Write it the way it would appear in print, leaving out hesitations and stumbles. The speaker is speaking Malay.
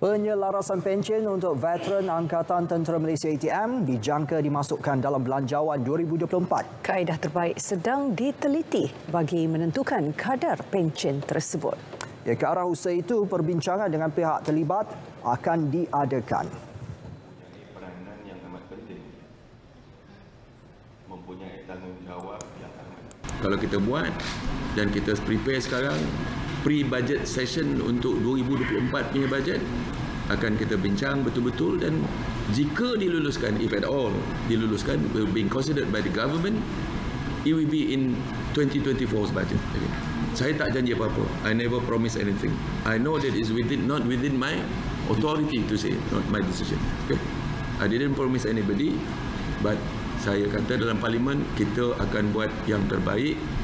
Penyelarasan pencen untuk veteran Angkatan Tentera Malaysia ATM dijangka dimasukkan dalam belanjawan 2024. Kaedah terbaik sedang diteliti bagi menentukan kadar pencen tersebut. Ke arah usaha itu, perbincangan dengan pihak terlibat akan diadakan. Peranan yang amat penting, mempunyai tanggungjawab yang amat. Kalau kita buat dan kita prepare sekarang, pre-budget session untuk 2024 punya budget, akan kita bincang betul-betul, dan jika diluluskan, if at all diluluskan, will be considered by the government, it will be in 2024's budget. Okay. Saya tak janji apa-apa. I never promise anything. I know that it's not within my authority to say, not my decision. Okay. I didn't promise anybody, but saya kata dalam parlimen kita akan buat yang terbaik